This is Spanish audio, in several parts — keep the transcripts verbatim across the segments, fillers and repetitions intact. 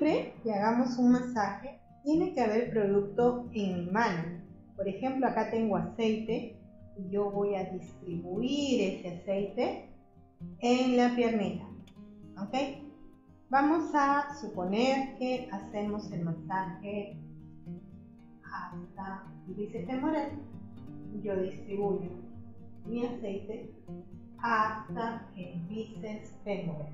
siempre que hagamos un masaje, tiene que haber producto en mi mano. Por ejemplo, acá tengo aceite y yo voy a distribuir ese aceite en la piernita. ¿Ok? Vamos a suponer que hacemos el masaje hasta el bíceps femoral. Yo distribuyo mi aceite hasta el bíceps femoral.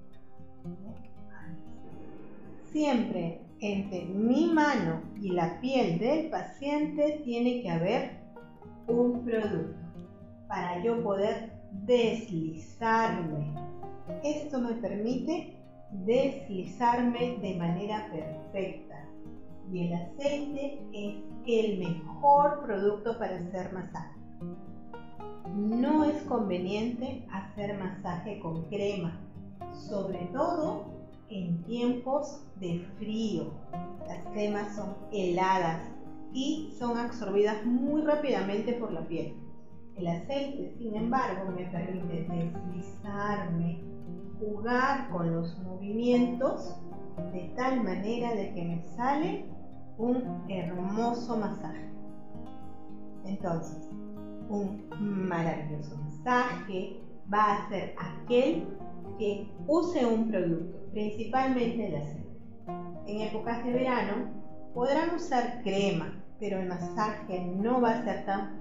Siempre entre mi mano y la piel del paciente tiene que haber un producto para yo poder deslizarme. Esto me permite deslizarme de manera perfecta y el aceite es el mejor producto para hacer masaje. No es conveniente hacer masaje con crema, sobre todo en tiempos de frío. Las cremas son heladas y son absorbidas muy rápidamente por la piel. El aceite, sin embargo, me permite deslizarme, jugar con los movimientos de tal manera de que me sale un hermoso masaje. Entonces, un maravilloso masaje va a ser aquel que use un producto, principalmente el aceite. En épocas de verano podrán usar crema, pero el masaje no va a ser tan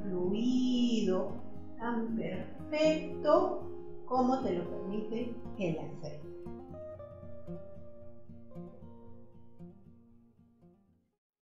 fluido, tan perfecto como te lo permite el aceite.